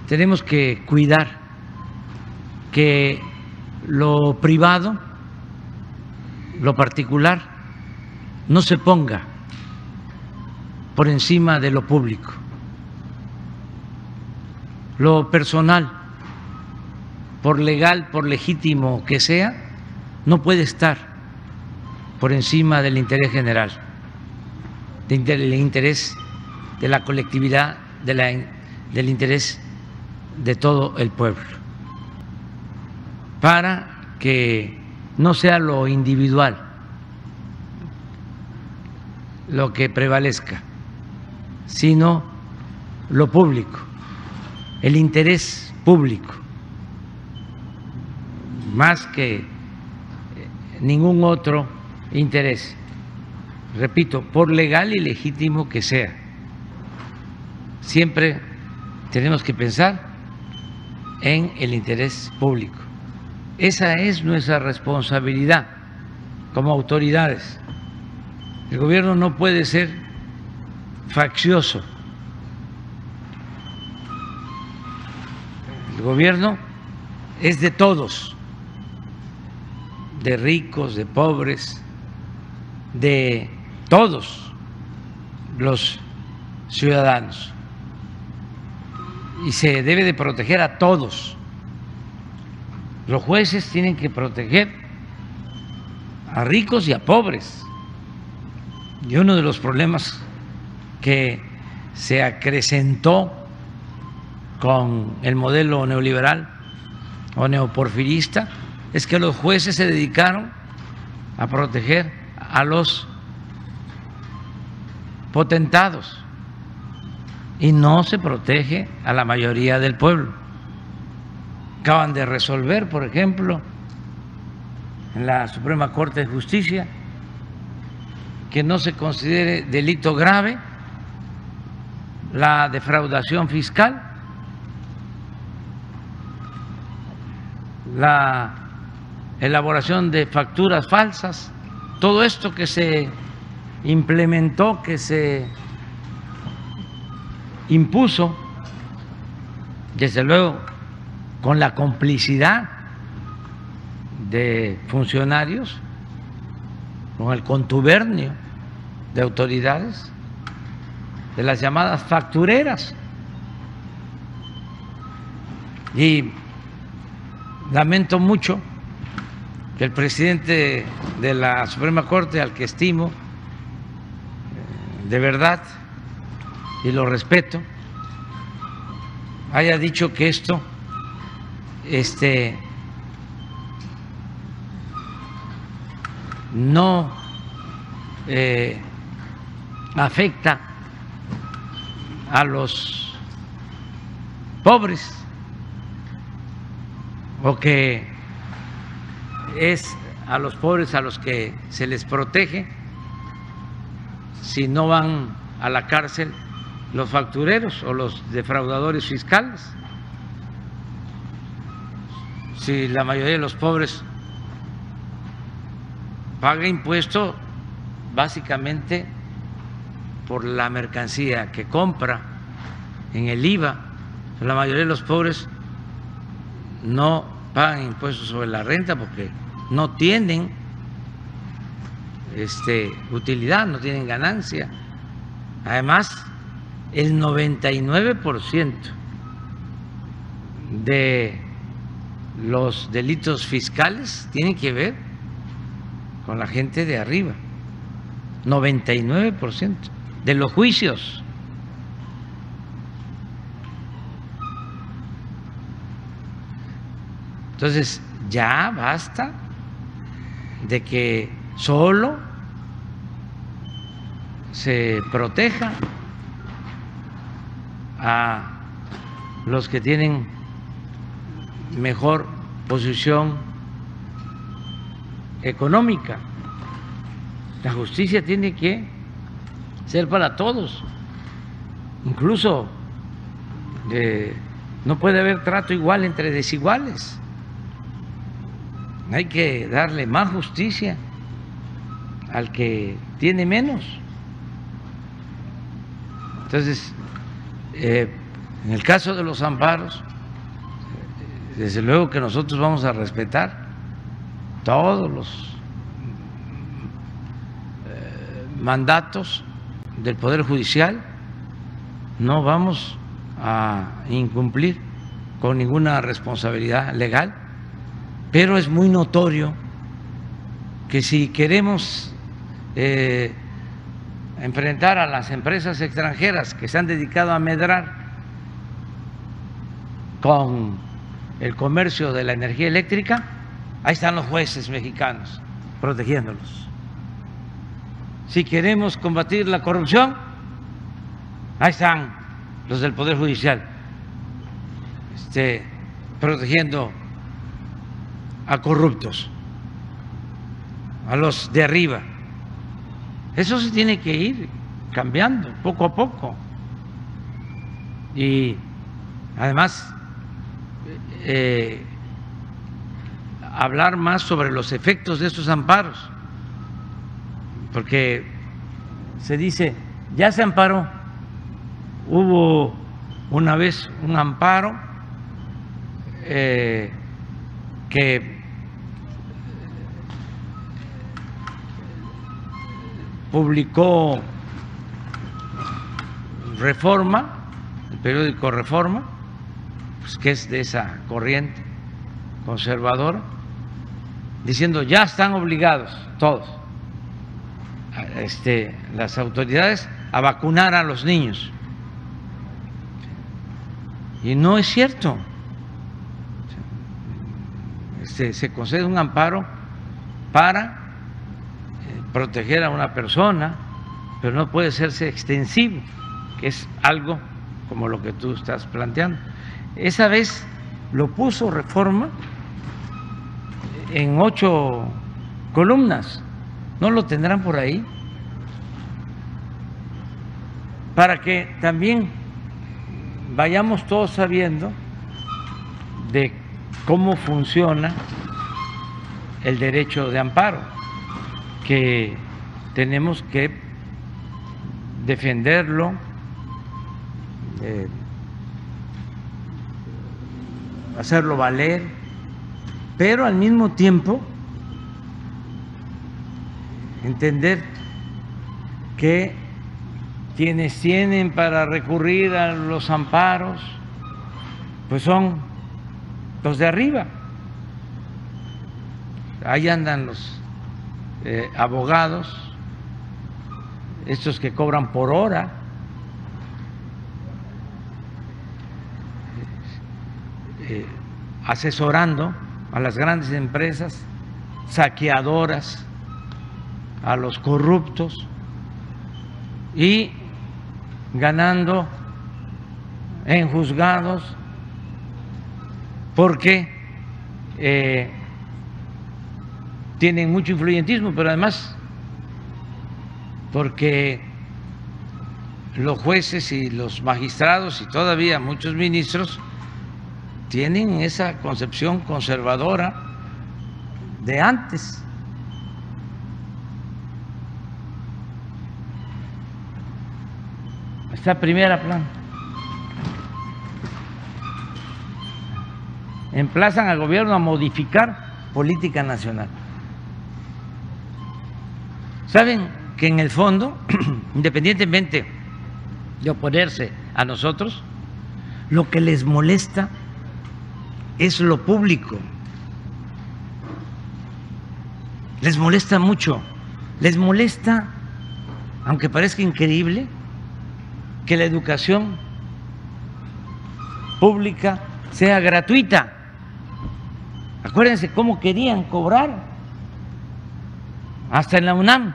tenemos que cuidar que lo privado, lo particular, no se ponga por encima de lo público. Lo personal, por legal, por legítimo que sea, no puede estar por encima del interés general, del interés de la colectividad, del interés de todo el pueblo, para que no sea lo individual lo que prevalezca, sino lo público, el interés público, más que ningún otro interés, repito, por legal y legítimo que sea. Siempre tenemos que pensar en el interés público. Esa es nuestra responsabilidad como autoridades. El gobierno no puede ser faccioso. El gobierno es de todos, de ricos, de pobres, de todos los ciudadanos, y se debe de proteger a todos. Los jueces tienen que proteger a ricos y a pobres. Y uno de los problemas que se acrecentó con el modelo neoliberal o neoporfirista es que los jueces se dedicaron a proteger a los potentados y no se protege a la mayoría del pueblo. Acaban de resolver, por ejemplo, en la Suprema Corte de Justicia, que no se considere delito grave la defraudación fiscal, la elaboración de facturas falsas, todo esto que se implementó, que se impuso, desde luego con la complicidad de funcionarios, con el contubernio de autoridades, de las llamadas factureras. Y lamento mucho que el presidente de la Suprema Corte, al que estimo de verdad y lo respeto, haya dicho que esto no afecta a los pobres, o que es a los pobres a los que se les protege si no van a la cárcel los factureros o los defraudadores fiscales. Si la mayoría de los pobres paga impuesto básicamente por la mercancía que compra en el IVA, la mayoría de los pobres no pagan impuestos sobre la renta porque no tienen utilidad, no tienen ganancia. Además, el 99% de los delitos fiscales tienen que ver con la gente de arriba. 99% de los juicios. Entonces, ya basta de que solo se proteja a los que tienen mejor posición económica. La justicia tiene que ser para todos, incluso no puede haber trato igual entre desiguales. Hay que darle más justicia al que tiene menos. Entonces, En el caso de los amparos, desde luego que nosotros vamos a respetar todos los mandatos del Poder Judicial, no vamos a incumplir con ninguna responsabilidad legal, pero es muy notorio que si queremos enfrentar a las empresas extranjeras que se han dedicado a medrar con el comercio de la energía eléctrica, ahí están los jueces mexicanos protegiéndolos. Si queremos combatir la corrupción, ahí están los del Poder Judicial protegiendo a corruptos, a los de arriba. Eso se tiene que ir cambiando poco a poco. Y además hablar más sobre los efectos de estos amparos, porque se dice, ya se amparó. Hubo una vez un amparo que publicó Reforma, el periódico Reforma, pues que es de esa corriente conservadora, diciendo ya están obligados todos, las autoridades, a vacunar a los niños. Y no es cierto. Se concede un amparo para proteger a una persona, pero no puede hacerse extensivo, que es algo como lo que tú estás planteando. Esa vez lo puso Reforma en 8 columnas, ¿no lo tendrán por ahí? Para que también vayamos todos sabiendo de cómo funciona el derecho de amparo, que tenemos que defenderlo, hacerlo valer, pero al mismo tiempo entender que quienes tienen para recurrir a los amparos pues son los de arriba. Ahí andan los abogados, estos que cobran por hora, asesorando a las grandes empresas saqueadoras, a los corruptos, y ganando en juzgados porque tienen mucho influyentismo, pero además porque los jueces y los magistrados y todavía muchos ministros tienen esa concepción conservadora de antes. Esta primera plana. Emplazan al gobierno a modificar política nacional. ¿Saben que en el fondo, independientemente de oponerse a nosotros, lo que les molesta es lo público? Les molesta mucho, les molesta, aunque parezca increíble, que la educación pública sea gratuita. Acuérdense cómo querían cobrar, hasta en la UNAM,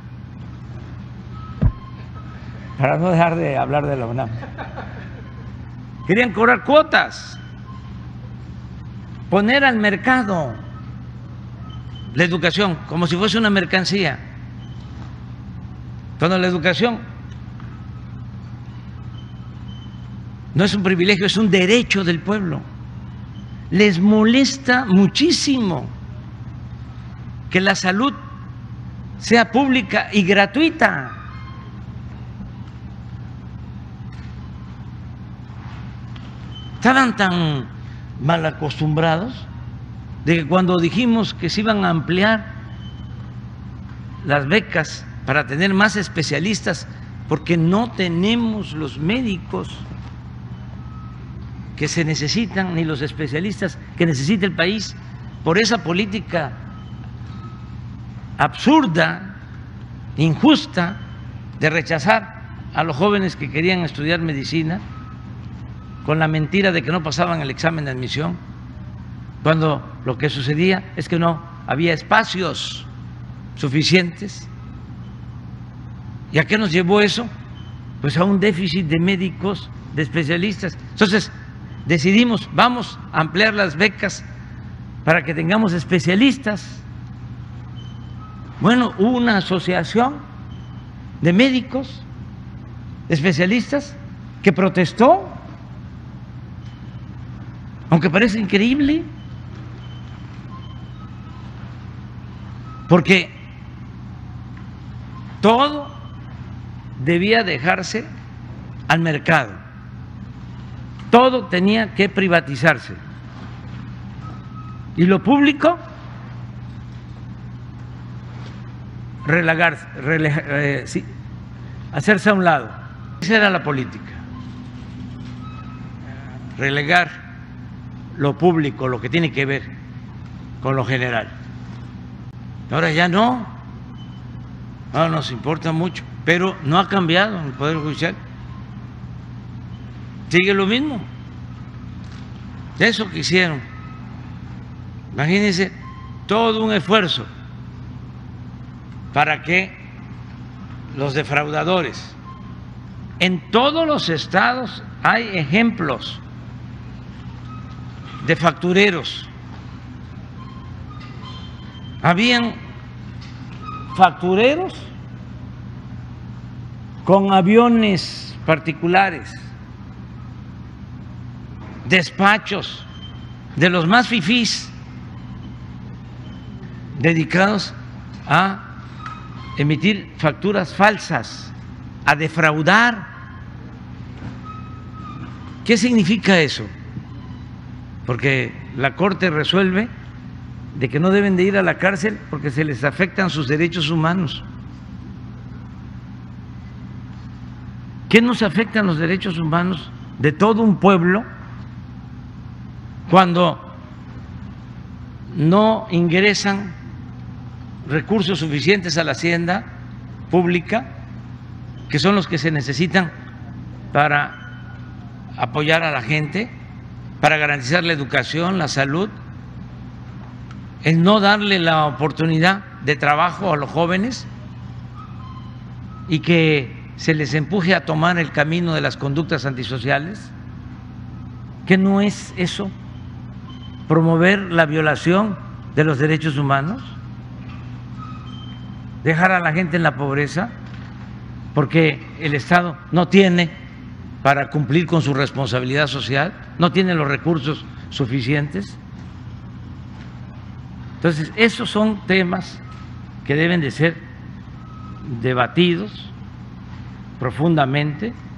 para no dejar de hablar de la UNAM. Querían cobrar cuotas, poner al mercado la educación como si fuese una mercancía, cuando la educación no es un privilegio, es un derecho del pueblo. Les molesta muchísimo que la salud sea pública y gratuita. estaban tan mal acostumbrados de que cuando dijimos que se iban a ampliar las becas para tener más especialistas, porque no tenemos los médicos que se necesitan, ni los especialistas que necesita el país, por esa política absurda, injusta, de rechazar a los jóvenes que querían estudiar medicina, con la mentira de que no pasaban el examen de admisión, cuando lo que sucedía es que no había espacios suficientes. ¿Y a qué nos llevó eso? Pues a un déficit de médicos, de especialistas. Entonces decidimos, vamos a ampliar las becas para que tengamos especialistas. Bueno, hubo una asociación de médicos, especialistas, que protestó, aunque parece increíble, porque todo debía dejarse al mercado, todo tenía que privatizarse y lo público hacerse a un lado. Esa era la política, relegar lo público, lo que tiene que ver con lo general. Ahora ya no, ahora nos importa mucho, pero no ha cambiado en el Poder Judicial. Sigue lo mismo. Eso que hicieron, imagínense, todo un esfuerzo para que los defraudadores, en todos los estados hay ejemplos de factureros. Habían factureros con aviones particulares, despachos de los más fifís, dedicados a emitir facturas falsas, a defraudar. ¿Qué significa eso? Porque la Corte resuelve de que no deben de ir a la cárcel porque se les afectan sus derechos humanos. ¿Qué nos afectan los derechos humanos de todo un pueblo cuando no ingresan recursos suficientes a la hacienda pública, que son los que se necesitan para apoyar a la gente, para garantizar la educación, la salud, el no darle la oportunidad de trabajo a los jóvenes y que se les empuje a tomar el camino de las conductas antisociales? ¿Qué no es eso? ¿Promover la violación de los derechos humanos? ¿Dejar a la gente en la pobreza porque el Estado no tiene para cumplir con su responsabilidad social, no tiene los recursos suficientes? Entonces, esos son temas que deben de ser debatidos profundamente